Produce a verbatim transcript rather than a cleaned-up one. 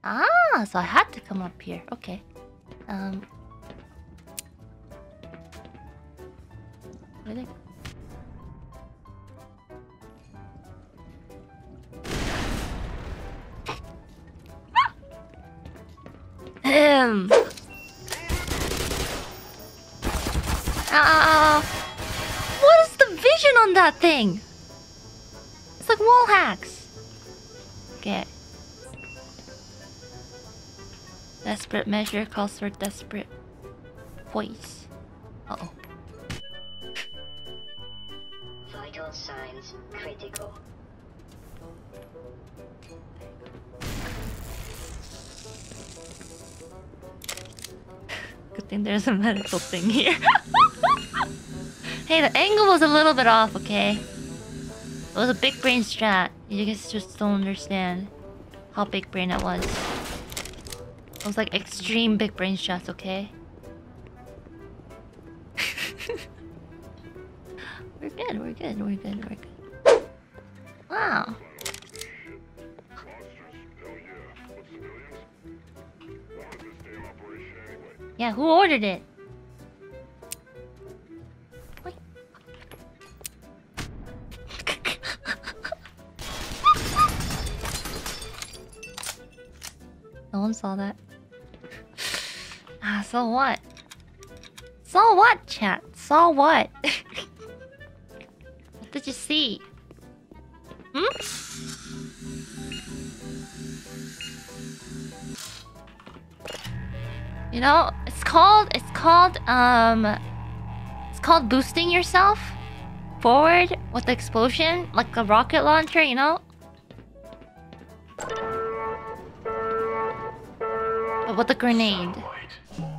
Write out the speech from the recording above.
Ah, so I had to come up here. Okay. Um. Really? Ahem. Ah. What is the vision on that thing? It's like wall hacks. Okay. Desperate measure calls for desperate voice. Uh oh. Vital signs critical. Good thing there's a medical thing here. Hey, the angle was a little bit off, okay? It was a big brain strat. You guys just don't understand how big brain it was. It was like extreme big brain shots, okay? We're good, we're good, we're good, we're good. Wow. Yeah, who ordered it? Wait. No one saw that. Ah, so what? So what, chat? So what? What did you see? Hmm? You know, it's called, it's called, um... It's called boosting yourself forward with the explosion, like a rocket launcher, you know? But with a grenade.